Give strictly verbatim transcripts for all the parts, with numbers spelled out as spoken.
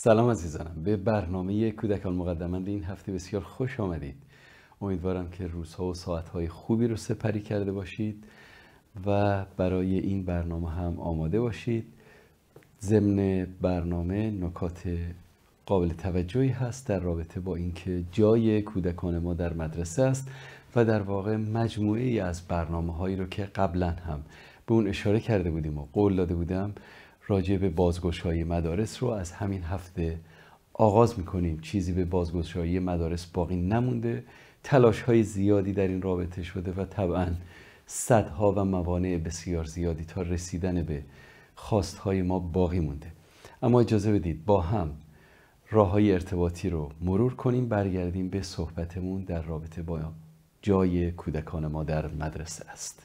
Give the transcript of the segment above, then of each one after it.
سلام عزیزانم، به برنامه کودکان مقدماً این هفته بسیار خوش آمدید. امیدوارم که روزها و ساعتهای خوبی رو سپری کرده باشید و برای این برنامه هم آماده باشید. ضمن برنامه نکات قابل توجهی هست در رابطه با اینکه جای کودکان ما در مدرسه است و در واقع مجموعه ای از برنامه هایی رو که قبلا هم به اون اشاره کرده بودیم و قول داده بودم راجع به بازگشایی مدارس رو از همین هفته آغاز میکنیم. چیزی به بازگشایی مدارس باقی نمونده، تلاش های زیادی در این رابطه شده و طبعا صدها و موانع بسیار زیادی تا رسیدن به خواستهای ما باقی مونده. اما اجازه بدید با هم راههای ارتباطی رو مرور کنیم، برگردیم به صحبتمون در رابطه با جای کودکان ما در مدرسه است.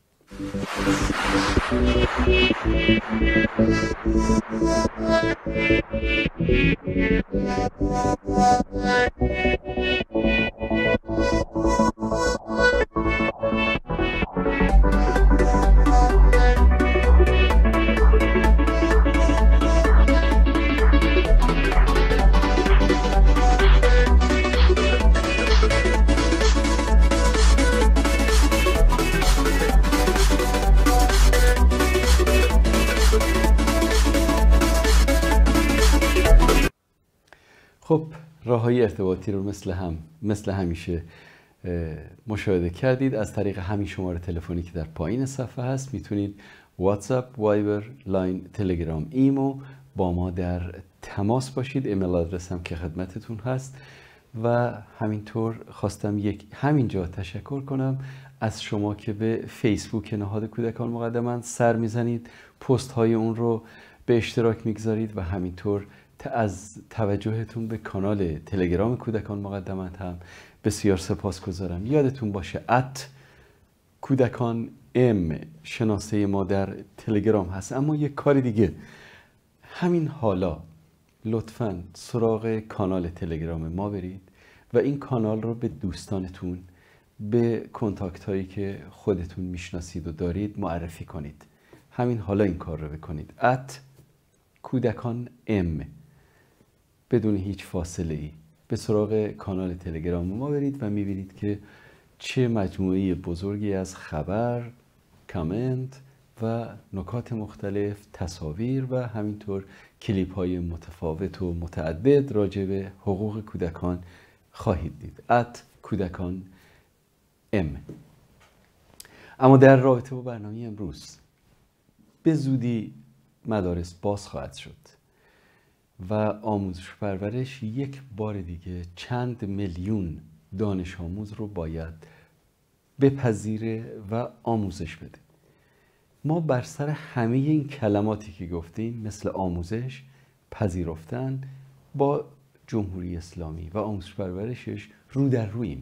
خب راههای ارتباطی رو مثل هم مثل همیشه مشاهده کردید. از طریق همین شماره تلفنی که در پایین صفحه هست میتونید واتساپ، وایبر، لاین، تلگرام، ایمو با ما در تماس باشید. ایمیل آدرس هم که خدمتتون هست و همینطور خواستم یک همینجا تشکر کنم از شما که به فیسبوک نهاد کودکان مقدماً سر میزنید، پست های اون رو به اشتراک میگذارید و همینطور از توجهتون به کانال تلگرام کودکان مقدماً هم بسیار سپاسگزارم. یادتون باشه ات کودکان ام شناسه ما در تلگرام هست. اما یک کار دیگه، همین حالا لطفاً سراغ کانال تلگرام ما برید و این کانال رو به دوستانتون، به کنتاکت هایی که خودتون میشناسید و دارید معرفی کنید. همین حالا این کار رو بکنید. ات کودکان ام بدون هیچ فاصله ای به سراغ کانال تلگرام ما برید و میبینید که چه مجموعه بزرگی از خبر، کامنت و نکات مختلف، تصاویر و همینطور کلیپ های متفاوت و متعدد راجع به حقوق کودکان خواهید دید. ات کودکان ام. اما در رابطه با برنامه امروز، به زودی مدارس باز خواهد شد و آموزش پرورش یک بار دیگه چند میلیون دانش آموز رو باید بپذیره و آموزش بده. ما بر سر همه این کلماتی که گفتیم مثل آموزش، پذیرفتن، با جمهوری اسلامی و آموزش پرورشش رو در روییم.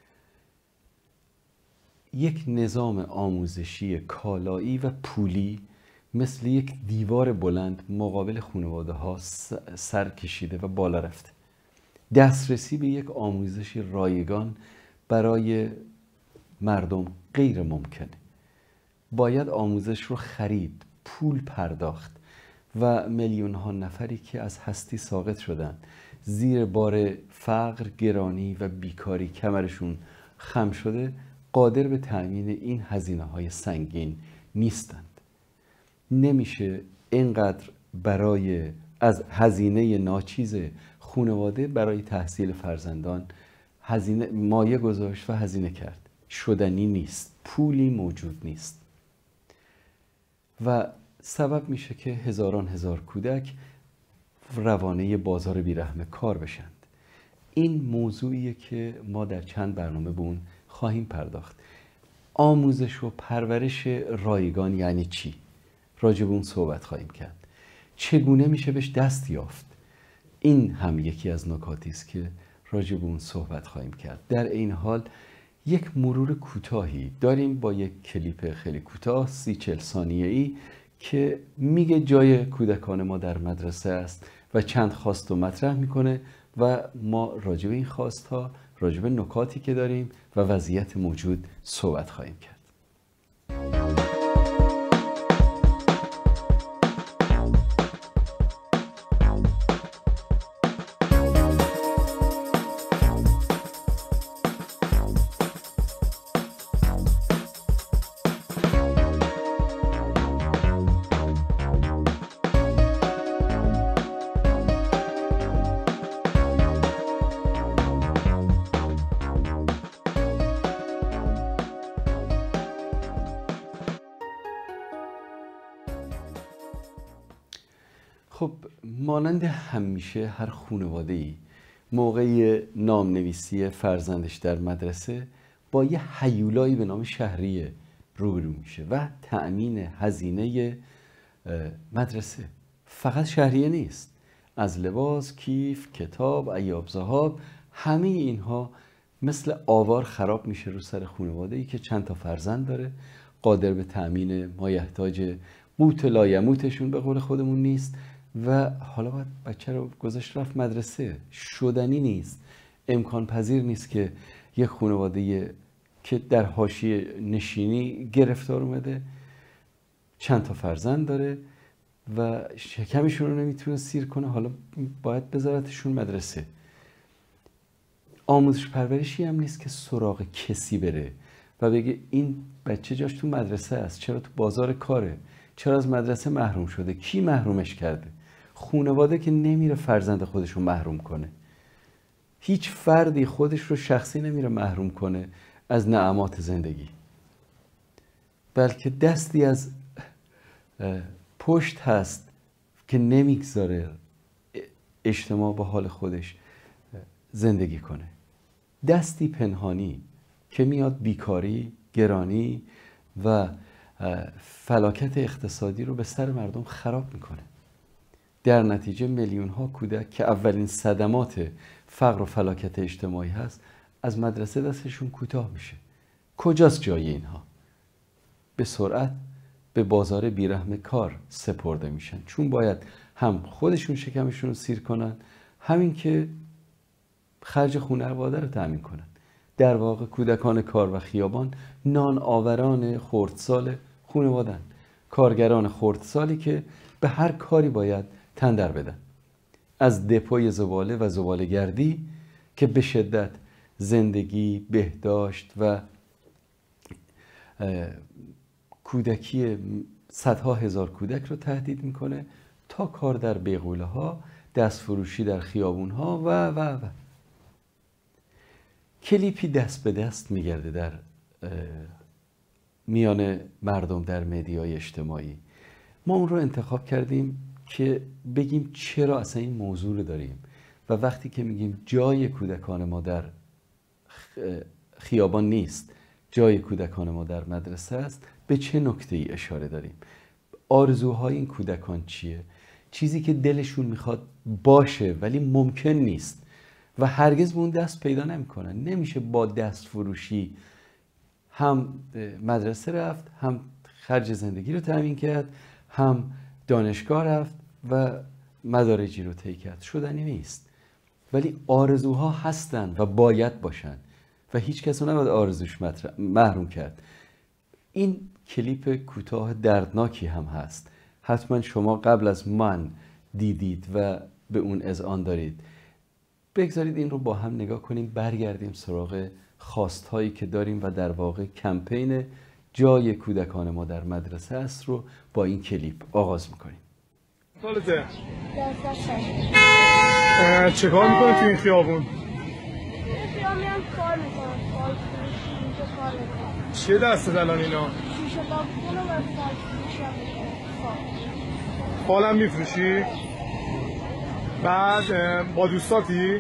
یک نظام آموزشی کالایی و پولی مثل یک دیوار بلند مقابل خانواده ها سر کشیده و بالا رفته. دسترسی به یک آموزش رایگان برای مردم غیر ممکنه. باید آموزش رو خرید، پول پرداخت و میلیون ها نفری که از هستی ساقط شدن، زیر بار فقر، گرانی و بیکاری کمرشون خم شده، قادر به تأمین این هزینه های سنگین نیستند. نمیشه اینقدر برای از هزینه ناچیز خانواده برای تحصیل فرزندان هزینه مایه گذاشت و هزینه کرد. شدنی نیست، پولی موجود نیست و سبب میشه که هزاران هزار کودک روانه بازار بیرحم کار بشند. این موضوعیه که ما در چند برنامه به اون خواهیم پرداخت. آموزش و پرورش رایگان یعنی چی؟ راجع به اون صحبت خواهیم کرد. چگونه میشه بهش دست یافت؟ این هم یکی از نکاتی است که راجع به اون صحبت خواهیم کرد. در این حال یک مرور کوتاهی داریم با یک کلیپ خیلی کوتاه سی چل ثانیه‌ای که میگه جای کودکان ما در مدرسه است و چند خواست رو مطرح میکنه و ما راجع به این خواست ها، راجع به نکاتی که داریم و وضعیت موجود صحبت خواهیم کرد. خب مانند همیشه هر خانواده‌ای موقع نام نویسی فرزندش در مدرسه با یه هیولایی به نام شهریه روبرو میشه و تأمین هزینه مدرسه. فقط شهریه نیست، از لباس، کیف، کتاب، ایاب ذهاب، همه اینها مثل آوار خراب میشه رو سر خانواده‌ای که چند تا فرزند داره، قادر به تأمین مایحتاج قوت لایموتشون به قول خودمون نیست و حالا باید بچه رو گذاشت رفت مدرسه. شدنی نیست، امکان پذیر نیست که یک خانواده که در حاشیه نشینی گرفتار اومده، چند تا فرزند داره و شکمشون رو نمیتونه سیر کنه، حالا باید بذارتشون مدرسه. آموزش پرورشی هم نیست که سراغ کسی بره و بگه این بچه جاش تو مدرسه است، چرا تو بازار کاره، چرا از مدرسه محروم شده، کی محرومش کرده؟ خانواده که نمیره فرزند خودش رو محروم کنه. هیچ فردی خودش رو شخصی نمیره محروم کنه از نعمات زندگی، بلکه دستی از پشت هست که نمیگذاره اجتماع با حال خودش زندگی کنه. دستی پنهانی که میاد بیکاری، گرانی و فلاکت اقتصادی رو به سر مردم خراب میکنه. در نتیجه میلیون ها کودک که اولین صدمات فقر و فلاکت اجتماعی هست از مدرسه دستشون کوتاه میشه. کجاست جای اینها؟ به سرعت به بازار بیرحم کار سپرده میشن، چون باید هم خودشون شکمشون رو سیر کنن، همین که خرج خانواده رو تأمین کنن. در واقع کودکان کار و خیابان نان آوران خردسال خانواده‌اند، کارگران خردسالی که به هر کاری باید تن در بدن، از دپوی زباله و زباله‌گردی که به شدت زندگی، بهداشت و کودکی صدها هزار کودک رو تهدید میکنه، تا کار در بیغوله ها، دست فروشی در خیابون ها و و و کلیپی دست به دست میگرده در میان مردم در مدیای اجتماعی. ما اون رو انتخاب کردیم که بگیم چرا اصلا این موضوع رو داریم و وقتی که میگیم جای کودکان ما در خیابان نیست، جای کودکان ما در مدرسه است، به چه نکته‌ای اشاره داریم؟ آرزوهای این کودکان چیه؟ چیزی که دلشون میخواد باشه ولی ممکن نیست و هرگز به اون دست پیدا نمیکنن. نمیشه با دست فروشی هم مدرسه رفت، هم خرج زندگی رو تامین کرد، هم دانشگاه رفت و مدارجی رو طی کرد. شدنی نیست. ولی آرزوها هستن و باید باشن و هیچ کس رو نباید آرزوش محروم کرد. این کلیپ کوتاه دردناکی هم هست، حتما شما قبل از من دیدید و به اون اذعان دارید. بگذارید این رو با هم نگاه کنیم، برگردیم سراغ خواستهایی که داریم و در واقع کمپین جای کودکان ما در مدرسه است رو با این کلیپ آغاز میکنیم. سالته؟ چه کار میکنی تو این خیابون؟ این خیابون میام کار میکنم، فال فروشی اینجا کار میکنم. چیه دستت الان اینا؟ شیشه داغ‌کنه و فال فروشی هم میکنم. فال هم میفروشی؟ بعد با دوستاتی؟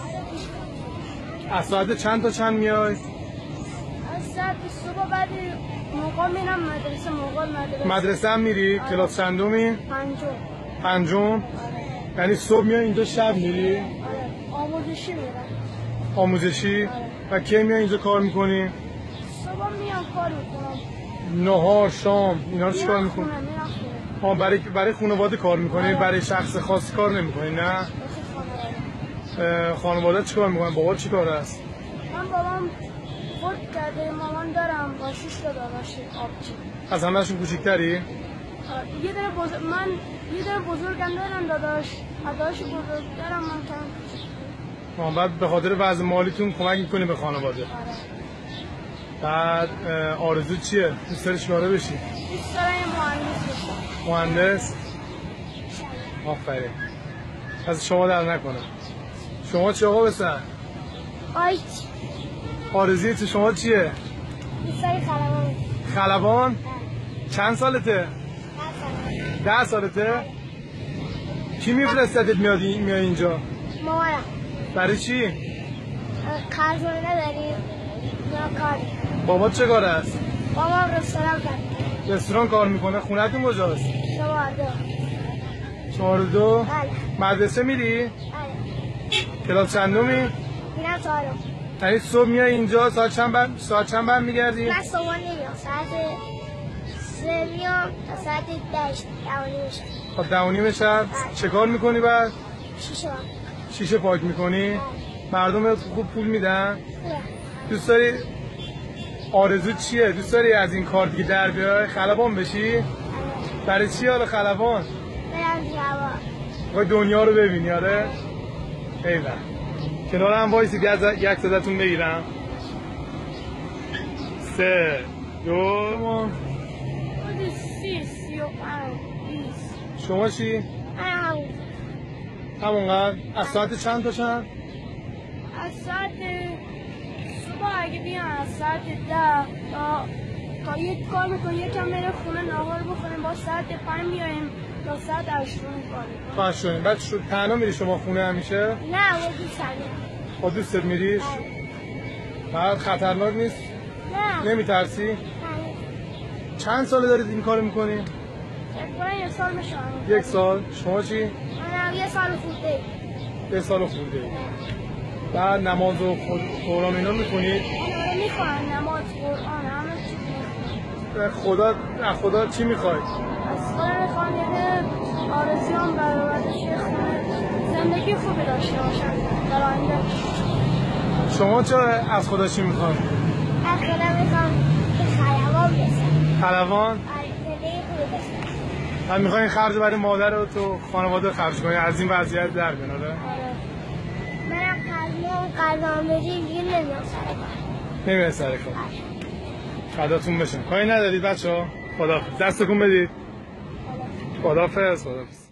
از ساعت چند تا چند میای؟ از ساعت صبح بعد موقع میرم مدرسه، موقع مدرسه مدرسه هم میری؟ آره. کلاس چندمی؟ پنجم. پنجم؟ آره. یعنی صبح میای اینجا، شب میری؟ آره. آموزشی میرم. آموزشی؟ آره. و کی میای اینجا کار میکنی؟ صبح میام کار میکنم. نهار، شام، اینا رو چی کار میکنی؟ میرم خونه، میرم خونه. آه برای برای خانواده کار میکنی؟ آره. برای شخص خاص کار نمیکنی نه؟ واسه خانواده. خانواده چی کار میکنن؟ بابا چی کار است؟ من بابام فوت کرده، مامان دارم با شش تا داداش آبجی. از همه‌شون کوچیک‌تری؟ یه دونه بزرگ، من یه دونه بزرگم دارم داداش، داداش بزرگترم من کم. آه بعد به خاطر وضع مالیتون کمک میکنی به خانواده. آره. بعد آرزو چیه؟ دوست داری چیکاره بشی؟ دوست دارم یه مهندس بشم. مهندس؟ آفرین. از شما در نکنه. شما چه آقا بسن؟ آیچ. آرزوی تو شما چیه؟ دوست داری خلبان. خلبان؟ چند سالته؟ ده سالته؟ کی میفرستتت میاد میای اینجا؟ مامانم. برای چی؟ قرض نداریم یا کاری. بابا چه کار است؟ بابام رستوران کرد. رستوران کار میکنه. خونتون کجاست؟ شماره دو. شماره دو؟ بله. مدرسه میری؟ بله. کلاس چندمی؟ میرم چهارم. یعنی صبح میای اینجا ساعت چند بر ساعت چند برمیگردی؟ من صبح نمیام. ساعت سه میام تا ساعت ده دوانی میشه. تا دوانی میشه. چه کار میکنی بعد؟ شیشه هم. شیشه پاک میکنی؟ مردم خوب پول میدن؟ نه. دوست داری آرزو چیه؟ دوست داری از این کار دیگه در بیای خلبان بشی؟ برای چی حالا خلبان؟ برم جواب. باید دنیا رو ببینی. آره؟ ایوه کنار هم وایسی یک یک صداتون بگیرم. سه دو سی سی و پنج بیست. شما چی؟ همون. همونقدر؟ از ساعت چند تا چند؟ از ساعت صبح اگه بیان از ساعت ده تا تا یک کار میکنیم یکم میره خونه ناهار بخوریم با ساعت پنج میاییم تا ساعت هشتون کاریم. تا هشتون. بعد شد تنها میری شما خونه همیشه؟ نه با دوستم میرم. با دوستت میریش؟ بعد خطرناک نیست؟ نه. نمیترسی؟ نه. چند ساله دارید این کارو میکنی؟ تقریبا یک سال میشه. یک سال. شما چی؟ منم یه سال خورده. یه سال خورده. بعد نماز و قرآن اینا میخونید؟ آره میخوام. نماز قرآن همه چی میخوام. خدا از خدا چی میخوای؟ از خدا میخوام یه آرزوام برآورده شه خونه زندگی خوبی داشته باشم در آینده. شما چرا از خدا چی میخوای؟ از خدا میخوام که خلبان بشم. خلبان؟ زندگی خوبی بشم. هم میخوای خرج برای مادر و تو خانواده خرج کنی از این وضعیت در بیان. آره؟ منم قلبم قلبم بری دیگه نمیام سر کار. نمیاد سر کار. فداتون بشم. کاری ندارید بچه‌ها؟ خداحافظ. دستتون بدید. خداحافظ. خداحافظ.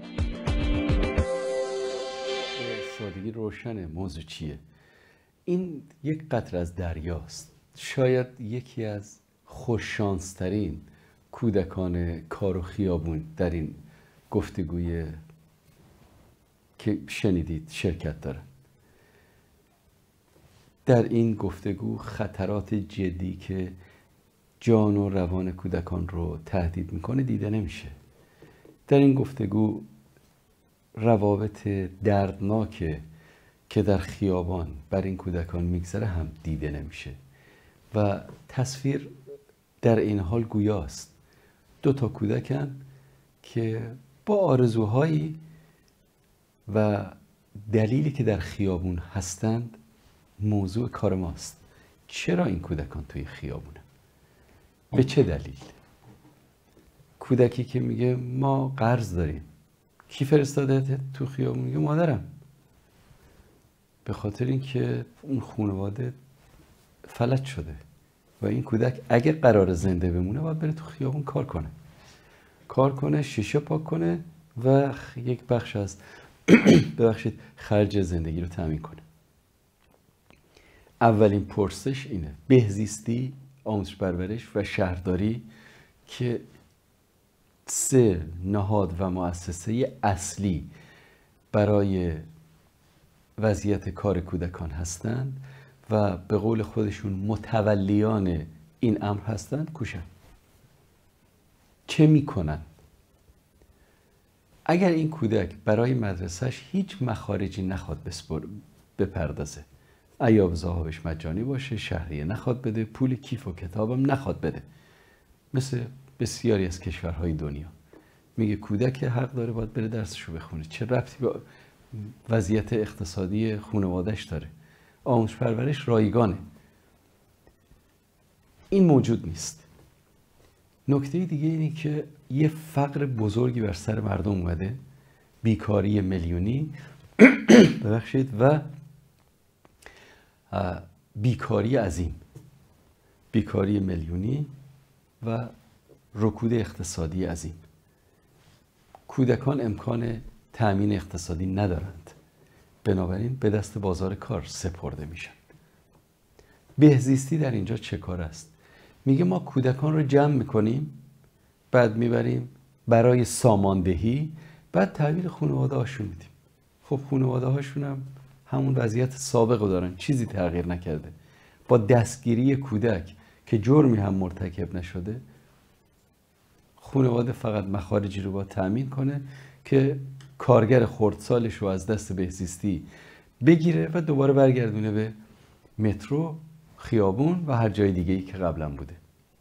سادگی روشنه. موضوع چیه؟ این یک قطره از دریاست. شاید یکی از خوششانسترین کودکان کار و خیابون در این گفتگوی که شنیدید شرکت دارن. در این گفتگو خطرات جدی که جان و روان کودکان رو تهدید میکنه دیده نمیشه. در این گفتگو روابط دردناک که در خیابان بر این کودکان میگذره هم دیده نمیشه و تصویر در این حال گویاست. دو تا کودکن که با آرزوهایی و دلیلی که در خیابون هستند موضوع کار ماست. چرا این کودکان توی خیابونه؟ به چه دلیل؟ کودکی که میگه ما قرض داریم. کی فرستاده تو خیابون؟ میگه مادرم. به خاطر اینکه اون خانواده فلج شده و این کودک اگه قرار زنده بمونه باید بره تو خیابون کار کنه. کار کنه، شیشه پاک کنه و یک بخش از ببخشید خرج زندگی رو تامین کنه. اولین پرسش اینه: بهزیستی، آموزش پرورش و شهرداری که سه نهاد و مؤسسه اصلی برای وضعیت کار کودکان هستند و به قول خودشون متولیان این امر هستند، کوشن. چه میکنن؟ اگر این کودک برای مدرسهش هیچ مخارجی نخواد بپردازه، ایاب ذهابش مجانی باشه، شهریه نخواد بده، پول کیف و کتابم نخواد بده، مثل بسیاری از کشورهای دنیا، میگه کودک حق داره باید بره درسشو بخونه. چه ربطی به وضعیت اقتصادی خانواده‌اش داره؟ آموزش پرورش رایگانه. این موجود نیست. نکته دیگه اینه که یه فقر بزرگی بر سر مردم اومده، بیکاری میلیونی ببخشید و بیکاری عظیم، بیکاری میلیونی و رکود اقتصادی عظیم. کودکان امکان تأمین اقتصادی ندارند، بنابراین به دست بازار کار سپرده میشن. بهزیستی در اینجا چه کار است؟ میگه ما کودکان رو جمع میکنیم، بعد میبریم برای ساماندهی بعد تحویل خانواده هاشون میدیم. خب خانواده هاشون هم همون وضعیت سابق رو دارن، چیزی تغییر نکرده. با دستگیری کودک که جرمی هم مرتکب نشده، خانواده فقط مخارجی رو با تأمین کنه که کارگر خردسالش رو از دست بهزیستی بگیره و دوباره برگردونه به مترو، خیابون و هر جای دیگه‌ای که قبلا بوده.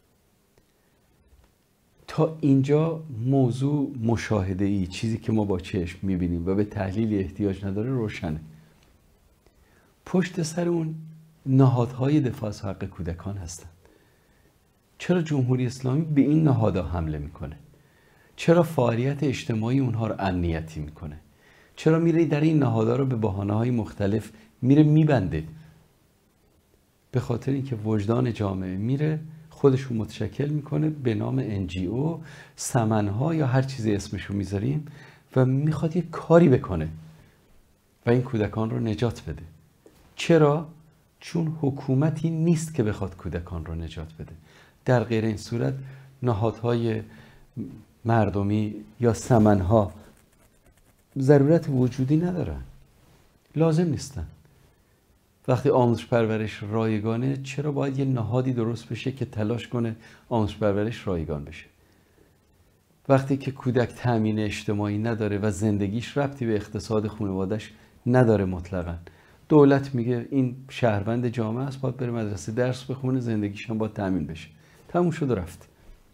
تا اینجا موضوع مشاهده‌ای، چیزی که ما با چشم می‌بینیم و به تحلیل احتیاج نداره، روشنه. پشت سر اون نهادهای دفاع از حق کودکان هستن. چرا جمهوری اسلامی به این نهادها حمله میکنه؟ چرا فعالیت اجتماعی اونها رو امنیتی میکنه؟ چرا میره در این نهادها رو به بهانه‌های مختلف میره میبنده؟ به خاطر اینکه وجدان جامعه میره خودشو متشکل میکنه به نام ان جی او، سمنها یا هر چیزی اسمشو میذاریم و میخواد یه کاری بکنه و این کودکان رو نجات بده. چرا؟ چون حکومتی نیست که بخواد کودکان رو نجات بده. در غیر این صورت نهادهای مردمی یا سمنها ضرورت وجودی ندارن، لازم نیستن. وقتی آموزش پرورش رایگانه، چرا باید یه نهادی درست بشه که تلاش کنه آموزش پرورش رایگان بشه؟ وقتی که کودک تأمین اجتماعی نداره و زندگیش ربطی به اقتصاد خانواده‌اش نداره مطلقاً، دولت میگه این شهروند جامعه است، باید بره مدرسه درس بخونه، زندگیش هم باید تأمین بشه. تموم شد و رفت.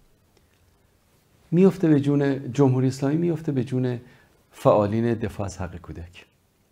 میفته به جون جمهوری اسلامی، میفته به جون فعالین دفاع از حق کودک.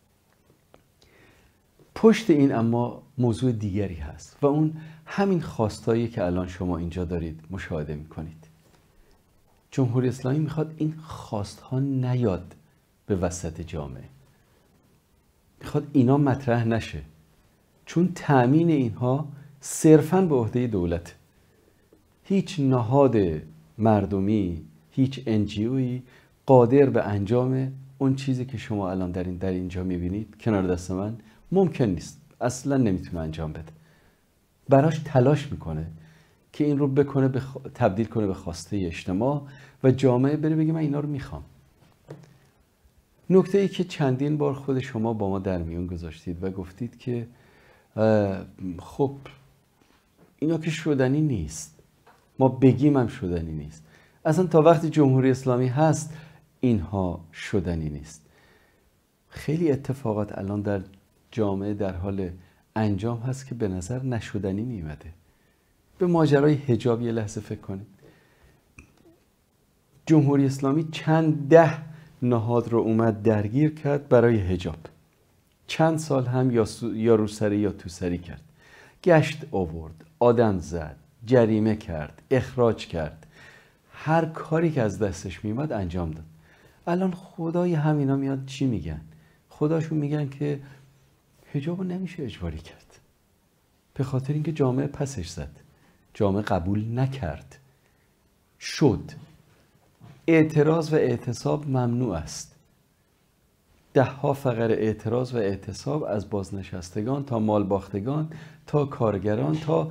پشت این اما موضوع دیگری هست و اون همین خواستایی که الان شما اینجا دارید مشاهده میکنید. جمهوری اسلامی میخواد این خواستها نیاد به وسط جامعه، میخواد اینا مطرح نشه، چون تأمین اینها صرفاً به عهده دولت. هیچ نهاد مردمی، هیچ ان جی اویی قادر به انجام اون چیزی که شما الان در این در اینجا میبینید کنار دست من ممکن نیست، اصلا نمیتونه انجام بده. براش تلاش میکنه که این رو بکنه بخ... تبدیل کنه به خواسته اجتماع و جامعه بره بگه من اینا رو میخوام. نکته ای که چندین بار خود شما با ما در میون گذاشتید و گفتید که خب اینا که شدنی نیست، ما بگیم هم شدنی نیست. اصلا تا وقتی جمهوری اسلامی هست اینها شدنی نیست. خیلی اتفاقات الان در جامعه در حال انجام هست که به نظر نشدنی میمده. به ماجرای حجاب یه لحظه فکر کنید. جمهوری اسلامی چند ده نهاد رو اومد درگیر کرد برای حجاب. چند سال هم یا, سو... یا روسری یا توسری کرد. گشت آورد، آدم زد، جریمه کرد، اخراج کرد. هر کاری که از دستش میمد انجام داد. الان خدای همینا میاد چی میگن؟ خداشون میگن که حجاب رو نمیشه اجباری کرد، به خاطر اینکه جامعه پسش زد، جامعه قبول نکرد. شد اعتراض و اعتصاب ممنوع است. ده ها فقره اعتراض و اعتصاب از بازنشستگان تا مالباختگان تا کارگران تا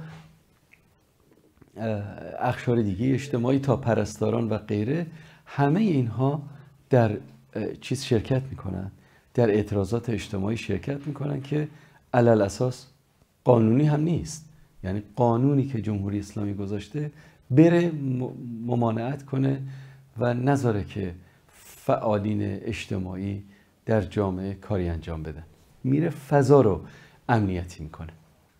اقشار دیگه اجتماعی تا پرستاران و غیره، همه اینها در چیز شرکت میکنن، در اعتراضات اجتماعی شرکت میکنن که علل اساس قانونی هم نیست. یعنی قانونی که جمهوری اسلامی گذاشته بره ممانعت کنه و نذاره که فعالین اجتماعی در جامعه کاری انجام بدن، میره فضا رو امنیتی میکنه.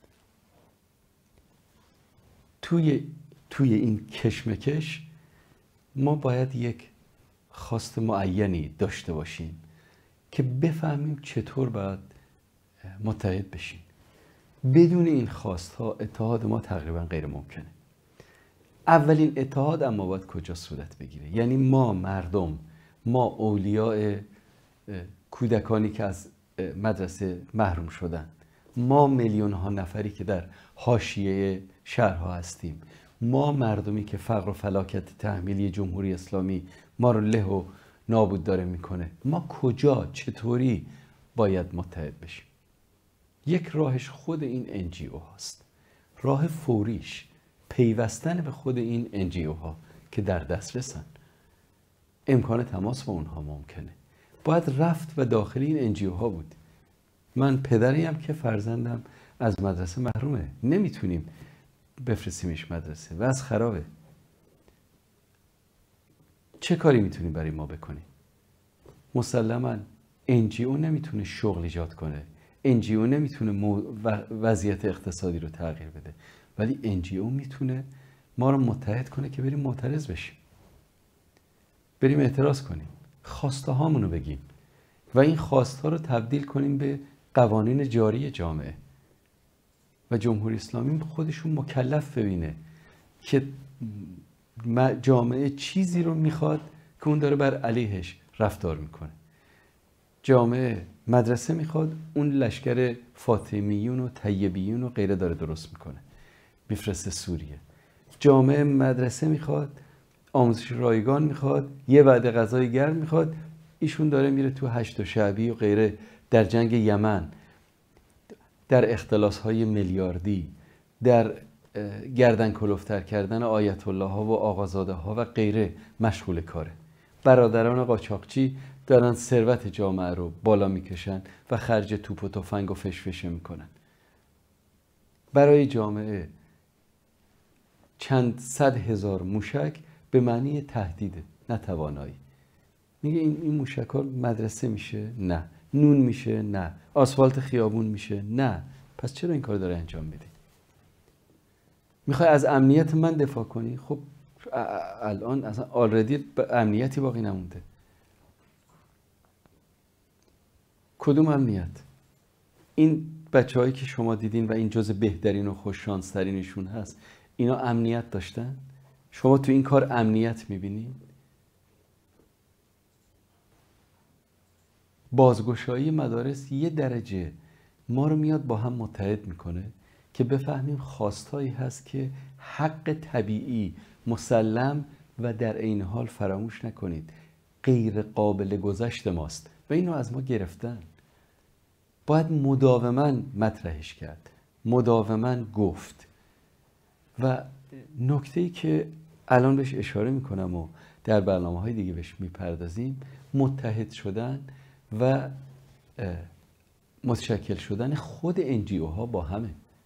توی توی این کشمکش ما باید یک خواست معینی داشته باشیم که بفهمیم چطور باید متحد بشیم. بدون این خواستها اتحاد ما تقریبا غیر ممکنه. اولین اتحاد اما باید کجا صورت بگیره؟ یعنی ما مردم، ما اولیاء کودکانی که از مدرسه محروم شدن، ما میلیون ها نفری که در حاشیه شهرها هستیم، ما مردمی که فقر و فلاکت تحمیلی جمهوری اسلامی ما رو له و نابود داره میکنه، ما کجا چطوری باید متحد بشیم؟ یک راهش خود این ان جی او هاست. راه فوریش پیوستن به خود این ان جی او ها که در دسترسن. امکان تماس با اونها ممکنه. باید رفت و داخل این انجیو ها بود. من پدریم که فرزندم از مدرسه محرومه، نمیتونیم بفرستیمش مدرسه و از خرابه. چه کاری میتونیم برای ما بکنیم؟ مسلماً انجیو نمیتونه شغل ایجاد کنه، انجیو نمیتونه مو... وضعیت اقتصادی رو تغییر بده، ولی انجیو میتونه ما رو متحد کنه که بریم معترض بشیم، بریم اعتراض کنیم، خواسته هامونو بگیم و این خواسته ها رو تبدیل کنیم به قوانین جاری جامعه. و جمهوری اسلامی خودشون مکلف ببینه که جامعه چیزی رو میخواد که اون داره بر علیهش رفتار میکنه. جامعه مدرسه میخواد، اون لشکر فاطمیون و طیبیون و غیره داره درست میکنه، میفرسته سوریه. جامعه مدرسه میخواد، آموزش رایگان میخواد، یه وعده غذای گرم میخواد، ایشون داره میره تو هشت و شعبی و غیره، در جنگ یمن، در اختلاس‌های میلیاردی، در گردن کلفتر کردن آیت الله ها و آقازاده ها و غیره مشغول کاره. برادران قاچاقچی دارن ثروت جامعه رو بالا میکشن و خرج توپ و تفنگ و فشفشه میکنن. برای جامعه چند صد هزار موشک به معنی تهدیده، نه توانایی. میگه این این موشک‌ها مدرسه میشه؟ نه. نون میشه؟ نه. آسفالت خیابون میشه؟ نه. پس چرا این کار داره انجام میدی؟ میخوای از امنیت من دفاع کنی؟ خب الان اصلا آلردی امنیتی باقی نمونده. کدوم امنیت؟ این بچه‌هایی که شما دیدین و این جز بهترین و خوششانس‌ترینشون هست، اینا امنیت داشتن؟ شما تو این کار امنیت میبینید؟ بازگشایی مدارس یه درجه ما رو میاد با هم متحد میکنه که بفهمیم خواستهایی هست که حق طبیعی مسلم و در عین حال فراموش نکنید غیر قابل گذشت ماست و اینو از ما گرفتن. باید مداوما مطرحش کرد، مداوما گفت. و نکته‌ای که الان بهش اشاره میکنم و در برنامه‌های دیگه بهش میپردازیم، متحد شدن و متشکل شدن خود انجیو ها با همه.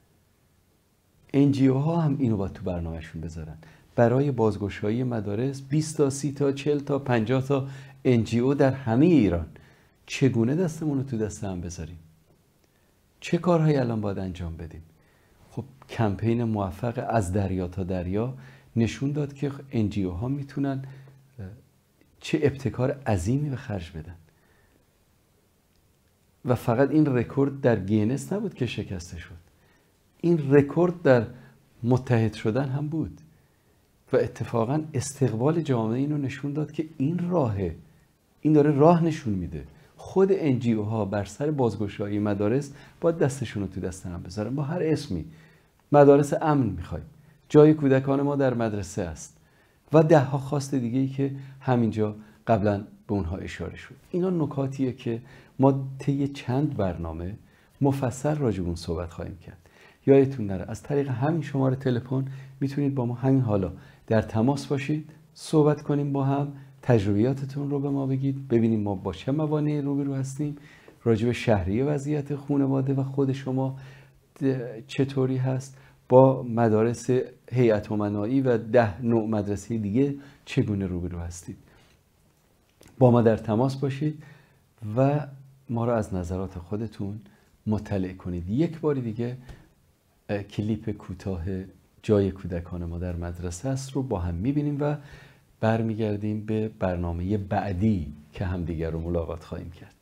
انجیو ها هم اینو باید تو برنامهشون بذارن. برای بازگشایی مدارس بیست تا سی تا چهل تا پنجاه تا انجیو در همه ایران. چگونه دستمون رو تو دست هم بذاریم؟ چه کارهایی الان باید انجام بدیم؟ خب کمپین موفق از دریا تا دریا نشون داد که انجیو ها میتونن چه ابتکار عظیمی به خرج بدن. و فقط این رکورد در گینس نبود که شکسته شد، این رکورد در متحد شدن هم بود و اتفاقا استقبال جامعه اینو نشون داد که این راهه، این داره راه نشون میده. خود انجیو ها بر سر بازگشایی مدارس باید دستشون رو تو دست هم بذارن با هر اسمی. مدارس امن میخوایم، جای کودکان ما در مدرسه است و ده ها خواست دیگه ای که همینجا قبلا به اونها اشاره شد. اینا نکاتیه که ما طی چند برنامه مفصل راجع به اون صحبت خواهیم کرد. یادتون نره از طریق همین شماره تلفن میتونید با ما همین حالا در تماس باشید، صحبت کنیم با هم، تجربیاتتون رو به ما بگید، ببینیم ما با چه موانعی روبرو هستیم، راجع به شهریه وضعیت خانواده و خود شما چطوری هست، با مدارس هیئت امنایی و ده نوع مدرسه دیگه چگونه روبرو هستید. با ما در تماس باشید و ما را از نظرات خودتون مطلع کنید. یک بار دیگه کلیپ کوتاه جای کودکان ما در مدرسه است رو با هم میبینیم و برمیگردیم به برنامه بعدی که همدیگر رو ملاقات خواهیم کرد.